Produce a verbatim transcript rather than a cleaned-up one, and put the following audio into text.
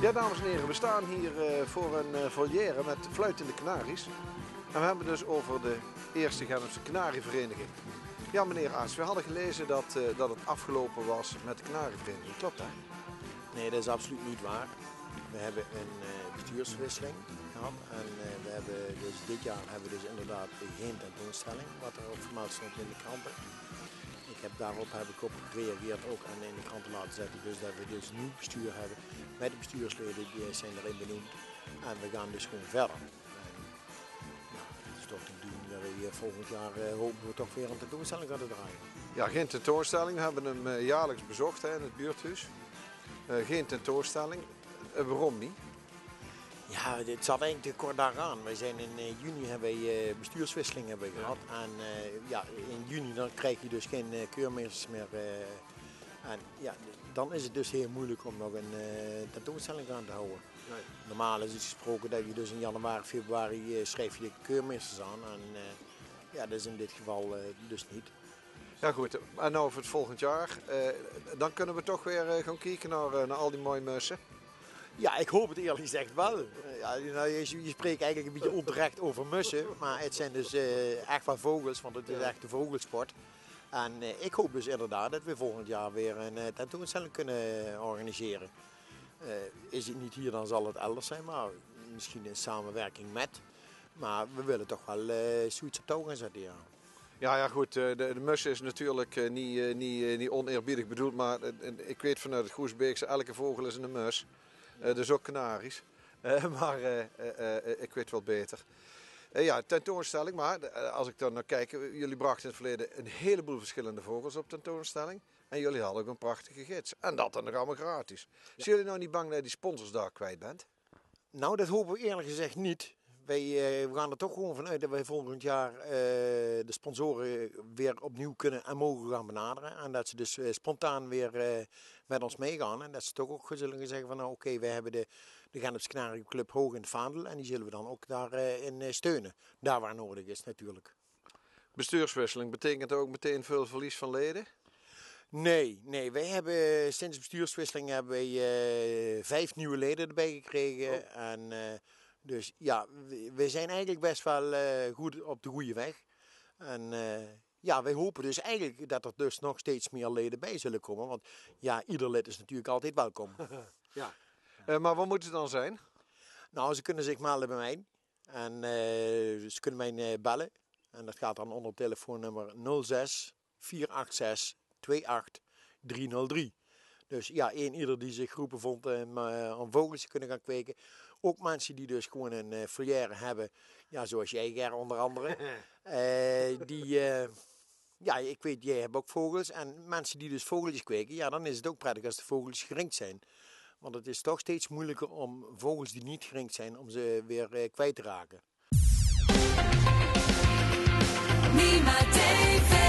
Ja, dames en heren, we staan hier uh, voor een uh, volière met fluitende kanaries. En we hebben dus over de eerste Gennepse kanarievereniging. Ja, meneer Aas, we hadden gelezen dat, uh, dat het afgelopen was met de kanarievereniging. Klopt dat? Nee, dat is absoluut niet waar. We hebben een uh, bestuurswisseling gehad. En uh, we hebben dus dit jaar hebben we dus inderdaad geen tentoonstelling, wat er ook vermeld stond in de kranten. Ik heb, daarop heb ik op gereageerd ook en in de kranten laten zetten. Dus dat we dus nieuw bestuur hebben. Met de bestuursleden die zijn erin benoemd. En we gaan dus gewoon verder. En, ja, het is toch de bedoeling dat we volgend jaar uh, hopen we toch weer een tentoonstelling gaan draaien. Ja, geen tentoonstelling. We hebben hem uh, jaarlijks bezocht hè, in het buurthuis. Uh, geen tentoonstelling. Uh, waarom niet? Ja, het zat eigenlijk te kort daaraan. Wij zijn in uh, juni hebben we uh, bestuurswisseling hebben we gehad. Ja. En uh, ja, in juni dan krijg je dus geen uh, keurmeesters meer. Uh, en ja, dan is het dus heel moeilijk om nog een uh, tentoonstelling aan te houden. Nee. Normaal is het gesproken dat je dus in januari, februari uh, schrijf je de keurmeesters aan. En uh, ja, dat is in dit geval uh, dus niet. Ja goed, en nou voor het volgend jaar, uh, dan kunnen we toch weer uh, gaan kijken naar, uh, naar al die mooie mussen. Ja, ik hoop het eerlijk gezegd wel. Ja, nou, je, je spreekt eigenlijk een beetje onterecht over mussen, maar het zijn dus uh, echt wel vogels, want het is echt de vogelsport. En uh, ik hoop dus inderdaad dat we volgend jaar weer een uh, tentoonstelling kunnen organiseren. Uh, is het niet hier, dan zal het elders zijn, maar misschien in samenwerking met. Maar we willen toch wel uh, zoiets op touw gaan zetten, ja. Ja, ja goed, de, de mus is natuurlijk uh, niet, uh, niet, uh, niet oneerbiedig bedoeld, maar uh, ik weet vanuit het Goesbeekse, elke vogel is een mus. Uh, dus ook kanaries. Uh, maar uh, uh, uh, ik weet wel beter. Uh, ja, tentoonstelling. Maar uh, als ik dan naar kijk, jullie brachten in het verleden een heleboel verschillende vogels op tentoonstelling. En jullie hadden ook een prachtige gids. En dat dan nog allemaal gratis. Ja. Zijn jullie nou niet bang dat je die sponsors daar kwijt bent? Nou, dat hopen we eerlijk gezegd niet. Wij uh, we gaan er toch gewoon vanuit dat wij volgend jaar uh, de sponsoren weer opnieuw kunnen en mogen gaan benaderen. En dat ze dus uh, spontaan weer uh, met ons meegaan. En dat ze toch ook zullen zeggen van nou oké, okay, wij hebben de, de Gennepse Kanarieclub hoog in het vaandel. En die zullen we dan ook daarin uh, steunen. Daar waar nodig is natuurlijk. Bestuurswisseling, betekent ook meteen veel verlies van leden? Nee, nee, wij hebben sinds de bestuurswisseling hebben wij uh, vijf nieuwe leden erbij gekregen. Oh. En, uh, Dus ja, we zijn eigenlijk best wel uh, goed op de goede weg. En uh, ja, wij hopen dus eigenlijk dat er dus nog steeds meer leden bij zullen komen. Want ja, ieder lid is natuurlijk altijd welkom. Ja. Uh, maar wat moet het dan zijn? Nou, ze kunnen zich melden bij mij. En uh, ze kunnen mij uh, bellen. En dat gaat dan onder telefoonnummer nul zes vier acht zes twee acht drie nul drie. Dus ja, één ieder die zich geroepen vond om uh, vogels te kunnen gaan kweken. Ook mensen die dus gewoon een uh, volière hebben, ja, zoals jij, Ger, onder andere. uh, die, uh, ja, ik weet, jij hebt ook vogels. En mensen die dus vogeltjes kweken, ja, dan is het ook prettig als de vogels geringd zijn. Want het is toch steeds moeilijker om vogels die niet geringd zijn, om ze weer uh, kwijt te raken. Nima T V